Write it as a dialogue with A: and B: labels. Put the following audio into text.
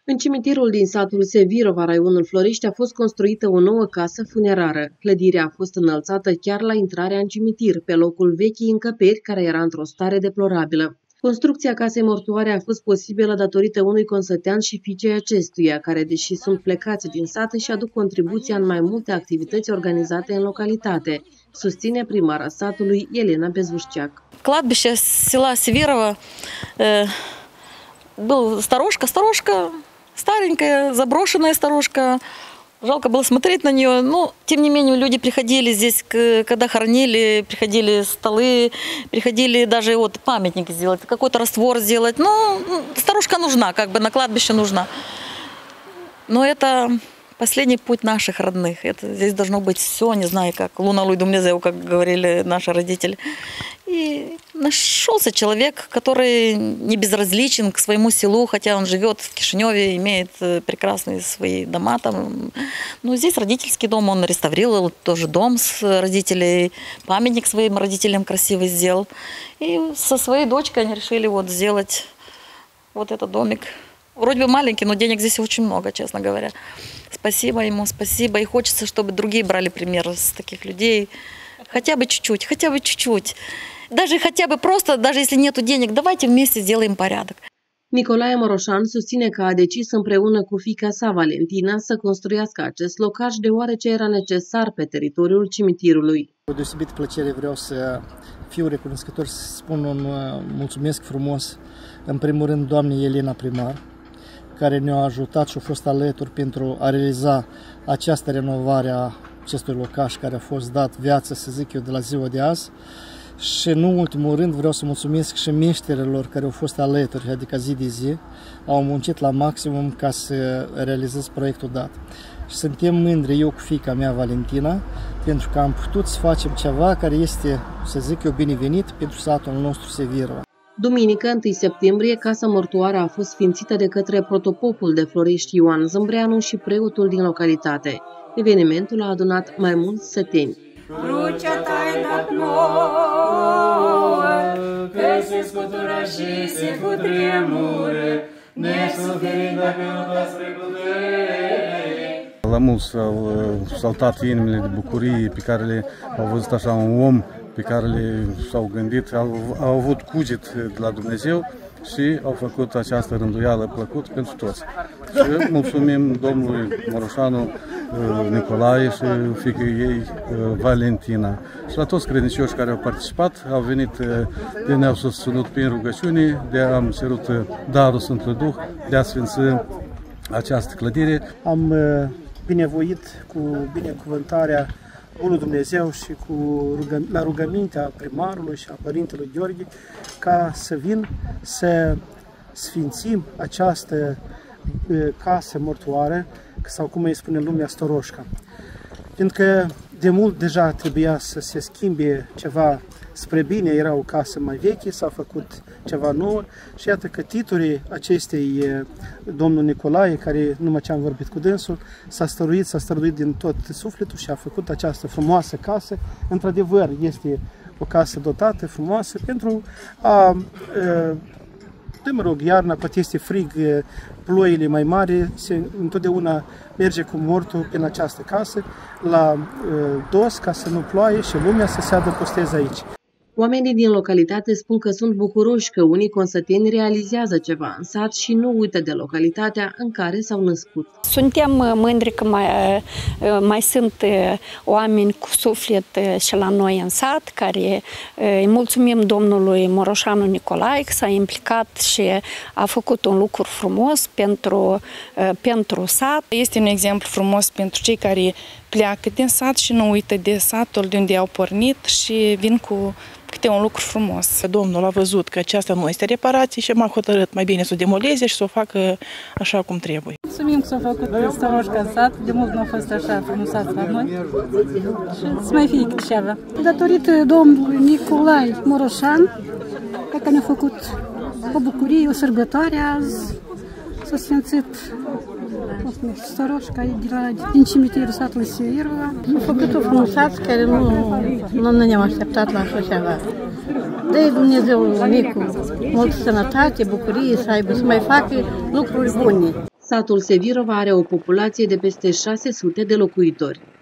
A: În cimitirul din satul Sevirova, raionul Floriști, a fost construită o nouă casă funerară. Clădirea a fost înălțată chiar la intrarea în cimitir, pe locul vechii încăperi, care era într-o stare deplorabilă. Construcția casei mortuare a fost posibilă datorită unui consătean și fiicei acestuia, care, deși sunt plecați din sat, și aduc contribuția în mai multe activități organizate în localitate, susține primara satului Elena Bezvușceac.
B: Кладбище села Северово был сторожка, старенькая, заброшенная сторожка. Жалко было смотреть на нее, но тем не менее люди приходили здесь, когда хоронили, приходили столы, приходили даже вот памятник сделать, какой-то раствор сделать. Ну, сторожка нужна, как бы на кладбище нужна. Но это последний путь наших родных. Это, здесь должно быть все, не знаю, как луна lui Dumnezeu, как говорили наши родители. И нашелся человек, который не безразличен к своему селу, хотя он живет в Кишиневе, имеет прекрасные свои дома там. Но здесь родительский дом, он реставрировал тоже дом с родителей, памятник своим родителям красивый сделал. И со своей дочкой они решили вот сделать вот этот домик. Вроде бы маленький, но денег здесь очень много, честно говоря. Спасибо ему, спасибо. И хочется, чтобы другие брали пример с таких людей. Хотя бы чуть-чуть, хотя бы чуть-чуть. Даже хотя бы просто, даже если нету денег, давайте вместе сделаем порядок.
A: Nicolae Moroșan susține că a decis împreună cu fiica sa, Valentina, să construiască acest locaș, deoarece era necesar pe teritoriul cimitirului.
C: Cu deosebită plăcere vreau să fiu recunoscător, să spun un mulțumesc frumos, în primul rând, doamnei Elena primar, care ne-a ajutat și a fost alături pentru a realiza această renovare a acestui locaș care a fost dat viață, să zic eu, de la ziua de azi. Și în ultimul rând vreau să mulțumesc și meșterilor care au fost alături, adică zi de zi, au muncit la maximum ca să realizez proiectul dat. Și suntem mândri, eu cu fiica mea Valentina, pentru că am putut să facem ceva care este, să zic eu, binevenit pentru satul nostru Sevirova.
A: Duminică, 1 septembrie, casa mortuară a fost sfințită de către protopopul de Floriști Ioan Zâmbreanu și preotul din localitate. Evenimentul a adunat mai mulți săteni.
D: Crucea ta-ai dat nouă, că se scutură și se cutremură, nesuferind dacă nu dați precădere.
E: La mulți au saltat inimile de bucurie pe care le-au văzut așa un om pe care s-au gândit, au avut cuget de la Dumnezeu și au făcut această rânduială plăcută pentru toți. Și mulțumim domnului Moroșanu Nicolae și fiicei ei Valentina. Și la toți credincioși care au participat, au venit, ne-au susținut prin rugăciune, de am cerut darul Sfântului Duh de a sfinți această clădire.
C: Am binevoit cu binecuvântarea Bunul Dumnezeu și la rugămintea primarului și a părintelui Gheorghe ca să vin să sfințim această casă mortoară, sau cum îi spune lumea, storoșca. Fiindcă de mult deja trebuia să se schimbe ceva spre bine, era o casă mai veche, s-a făcut ceva nou și iată că titulii acestei domnul Nicolae, care numai ce am vorbit cu dânsul, s-a străduit din tot sufletul și a făcut această frumoasă casă. Într-adevăr, este o casă dotată, frumoasă, pentru a, mă rog, iarna, poate este frig, ploile mai mari, întotdeauna merge cu mortul prin această casă, la dos, ca să nu ploaie și lumea să se adăposteze aici.
A: Oamenii din localitate spun că sunt bucuroși că unii consăteni realizează ceva în sat și nu uită de localitatea în care s-au născut.
F: Suntem mândri că mai sunt oameni cu suflet și la noi în sat, care îi mulțumim domnului Moroșanu Nicolae că s-a implicat și a făcut un lucru frumos pentru sat.
G: Este un exemplu frumos pentru cei care pleacă din sat și nu uită de satul de unde au pornit și vin cu câte un lucru frumos.
H: Domnul a văzut că aceasta nu este reparație și m-a hotărât mai bine să o demoleze și să o facă așa cum trebuie.
I: Mulțumim că s-a făcut storoșca în sat, de mult nu a fost așa frumosat la noi și să mai fie câte ceva. Datorită domnului Nicolae Moroșan, care ne-a făcut o bucurie, o sărbătoare azi, s-a sfințit storoșca din cimitirul satului Sevirova.
J: Am făcut-o frumusați care nu ne-am așteptat la așa ceva. Dă-i Dumnezeu Nicu multă sănătate, bucurie să aibă, să mai facă lucruri bune.
A: Satul Sevirova are o populație de peste 600 de locuitori.